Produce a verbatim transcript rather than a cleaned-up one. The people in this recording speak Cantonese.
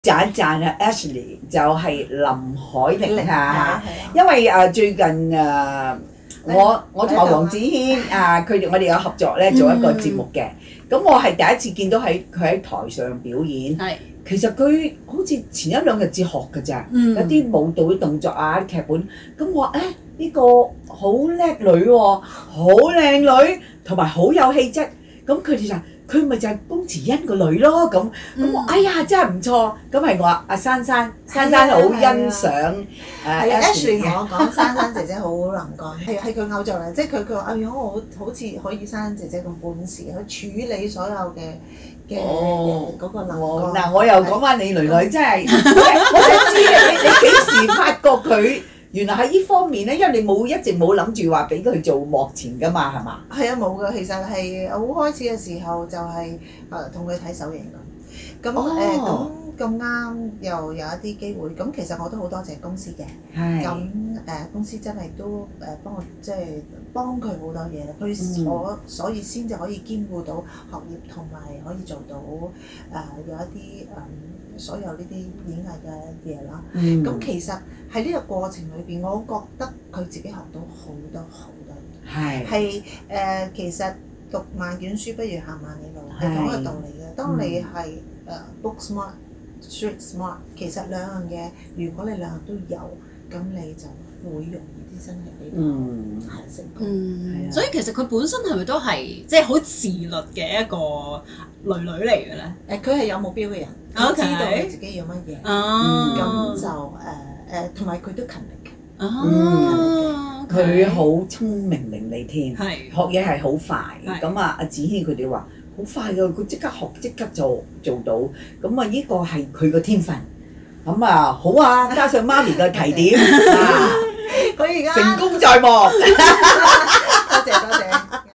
讚一讚啊 Ashley 就係林海玲啊，因為誒最近誒我我同黃子軒啊，佢哋我哋有合作咧做一個節目嘅，咁我係第一次見到喺佢喺台上表演。係。其實佢好似前一兩日至學㗎咋，有啲舞蹈啲動作啊、啲劇本，咁我話誒呢個好叻女喎，好靚女，同埋好有氣質，咁佢哋就佢咪就係龔慈恩個女咯，咁咁我哎呀真係唔錯，咁係我阿珊珊，珊珊好欣賞誒 Ashley 同我講，珊珊姐姐好能幹，係係佢偶像嚟，即係佢佢話：哎呀，我好好似可以珊珊姐姐咁本事去處理所有嘅。哦，嗰個能幹。 嗱，我又講翻你女女，真係，我想知你你幾時發覺佢原來喺呢方面咧？因為你冇一直冇諗住話俾佢做幕前㗎嘛，係嘛？ 係啊，冇㗎。其實係好開始嘅時候就係誒同佢睇手影咁。咁誒咁咁啱又有一啲機會。咁其實我都好多謝公司嘅。係。咁誒公司真係都誒幫我即係幫佢好多嘢啦。佢所所以先至可以兼顧到學業同埋可以做到誒有一啲誒所有呢啲演藝嘅嘢啦。嗯。咁其實喺呢個過程裏邊，我覺得佢自己學到好多好多嘢。係。係誒，其實讀萬卷書不如行萬里路，係同一個道理嘅。當你係誒 book smart、street smart， 其實兩樣嘢，如果你兩樣都有，咁你就會容易啲，真係比較係成功。 嗯，所以其實佢本身係咪都係即係好自律嘅一個女女嚟嘅咧？ 誒，佢係有目標嘅人，佢知道佢自己要乜嘢，咁就誒誒，同埋佢都勤力嘅。 哦，佢好聰明伶俐添，學嘢係好快。咁啊，阿子軒佢哋話好快㗎，佢即刻學即刻做做到。咁啊，呢個係佢個天分。咁啊，好啊，加上媽咪嘅提點，佢而家成功在望。